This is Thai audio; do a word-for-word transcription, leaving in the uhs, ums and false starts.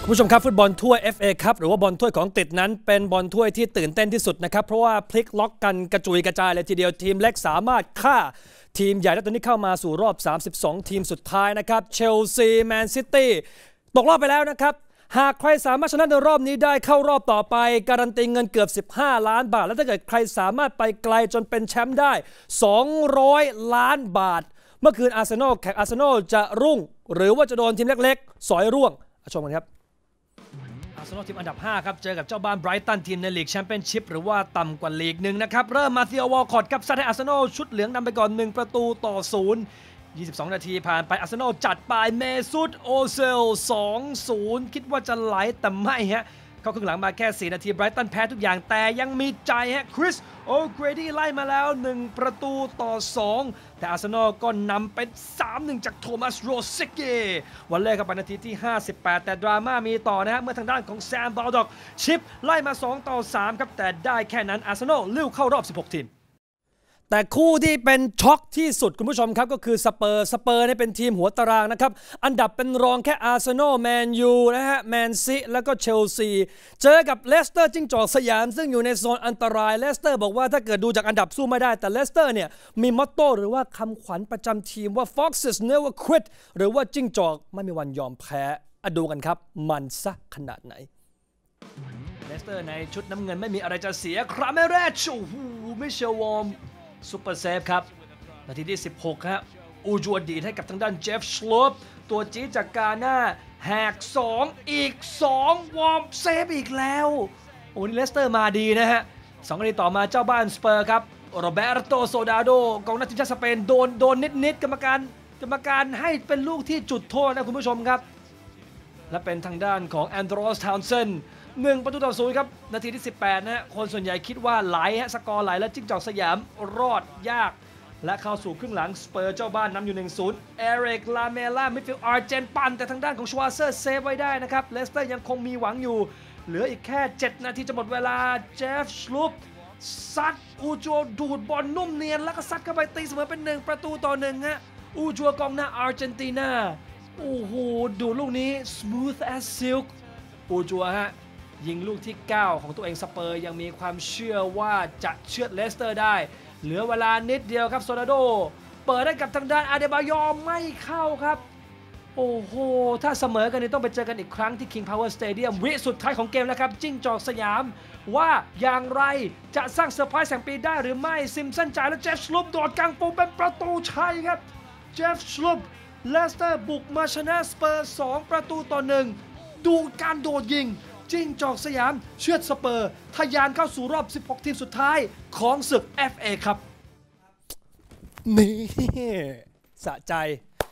คุณผู้ชมครับฟุตบอลถ้วย เอฟ เอ ครับหรือว่าบอลถ้วยของอังกฤษนั้นเป็นบอลถ้วยที่ตื่นเต้นที่สุดนะครับเพราะว่าพลิกล็อกกันกระจุยกระจายเลยทีเดียวทีมเล็กสามารถฆ่าทีมใหญ่และตอนนี้เข้ามาสู่รอบสามสิบสองทีมสุดท้ายนะครับเชลซีแมนซิตี้ตกรอบไปแล้วนะครับหากใครสามารถชนะในรอบนี้ได้เข้ารอบต่อไปการันตีเงินเกือบสิบห้าล้านบาทและถ้าเกิดใครสามารถไปไกลจนเป็นแชมป์ได้สองร้อยล้านบาทเมื่อคืนอาร์เซนอลแข่งอาร์เซนอลจะรุ่งหรือว่าจะโดนทีมเล็กๆสอยร่วงชมกันครับอาร์เซนอลทีมอันดับห้าครับเจอกับเจ้าบ้านไบรตันทีมในลีกแชมเปี้ยนชิพหรือว่าต่ำกว่าลีกหนึ่งนะครับเริ่มมาเธียววอลคอตครับซัดให้อาร์เซนอลชุดเหลืองนำไปก่อนหนึ่งประตูต่อศูนย์ยี่สิบสองนาทีผ่านไปอาร์เซนอลจัดไปเมซุตโอเซล สองศูนย์ คิดว่าจะไหลแต่ไม่ฮะเข้าครึ่งหลังมาแค่สี่นาทีไบรตันแพ้ทุกอย่างแต่ยังมีใจฮะคริสโอเกรดี้ไล่มาแล้วหนึ่งประตูต่อสองแต่อาร์เซนอลก็นำเป็น สามหนึ่ง จากโทมัสโรเซเกวันแรกกับนาทีที่ห้าสิบแปดแต่ดราม่ามีต่อนะฮะเมื่อทางด้านของแซมบาลด็อกชิปไล่มาสองต่อสามครับแต่ได้แค่นั้นอาร์เซนอลลิ้วเข้ารอบสิบหกทีมแต่คู่ที่เป็นช็อกที่สุดคุณผู้ชมครับก็คือสเปอร์สเปอร์เนี่ยเป็นทีมหัวตารางนะครับอันดับเป็นรองแค่อาร์เซนอลแมนยูนะฮะแมนซีแล้วก็เชลซีเจอกับเลสเตอร์จิ้งจอกสยามซึ่งอยู่ในโซนอันตรายเลสเตอร์บอกว่าถ้าเกิดดูจากอันดับสู้ไม่ได้แต่เลสเตอร์เนี่ยมีมอตโต้หรือว่าคำขวัญประจำทีมว่า Foxes never quit หรือว่าจิ้งจอกไม่มีวันยอมแพ้อะดูกันครับมันซะขนาดไหนเลสเตอร์ในชุดน้ำเงินไม่มีอะไรจะเสียคราเมเรชโอ้โหมิเชลวอร์มซุปเปอร์เซฟครับนาทีที่สิบหกฮะอูจัวดีให้กับทางด้านเจฟชโลปตัวจี๊ดจากกาหน้าแหกสองอีกสองวอร์มเซฟอีกแล้วโอ้นี่เลสเตอร์มาดีนะฮะสองนาทีต่อมาเจ้าบ้านสเปอร์ครับโรเบร์โตโซดาโดกองหน้าทีมชาติสเปนโดนโดนนิดๆกรรมการกรรมการให้เป็นลูกที่จุดโทษนะคุณผู้ชมครับและเป็นทางด้านของแอนโดรสทาวน์เซนหนึ่งประตูต่อศูนย์ครับนาทีที่สิบแปดนะฮะคนส่วนใหญ่คิดว่าไหลฮะสกอร์ไหลและจิ้งจอกสยามรอดยากและเข้าสู่ครึ่งหลังสเปอร์เจ้าบ้านนำอยู่ หนึ่งศูนย์ เอริกลาเมล่ามิดฟิลด์อาร์เจนปันแต่ทางด้านของชวาเซอร์เซฟไว้ได้นะครับเลสเตอร์ยังคงมีหวังอยู่เหลืออีกแค่เจ็ดนาทีจะหมดเวลาเจฟชลูปซัดอูจัวดูดบอลนุ่มเนียนแล้วก็ซัดเข้าไปตีเสมอเป็นหนึ่งประตูต่อหนึ่งฮะอูจัวกองหน้าอาร์เจนตินาโอ้โหดูลูกนี้ smooth as silk อูจัวฮะยิงลูกที่เก้าของตัวเองสเปอร์ยังมีความเชื่อว่าจะเชือดเลสเตอร์ได้เหลือเวลานิดเดียวครับโซนาโดเปิดให้กับทางด้านอาเดบายอมไม่เข้าครับโอ้โหถ้าเสมอกันนี่ต้องไปเจอกันอีกครั้งที่ King Power Stadium วิสุดท้ายของเกมแล้วครับจิ้งจอกสยามว่าอย่างไรจะสร้างเซอร์ไพรส์แห่งปีได้หรือไม่ซิมสันจ่ายแล้วเจฟชลูปโดดกลางปูเป็นประตูชัยครับเจฟชลูปเลสเตอร์บุกมาชนะสเปอร์สองประตูต่อหนึ่งดูการโดดยิงจิ้งจอกสยามเชือดสเปอร์ทะยานเข้าสู่รอบสิบหกทีมสุดท้ายของศึก เอฟ เอ ครับนี่สะใจ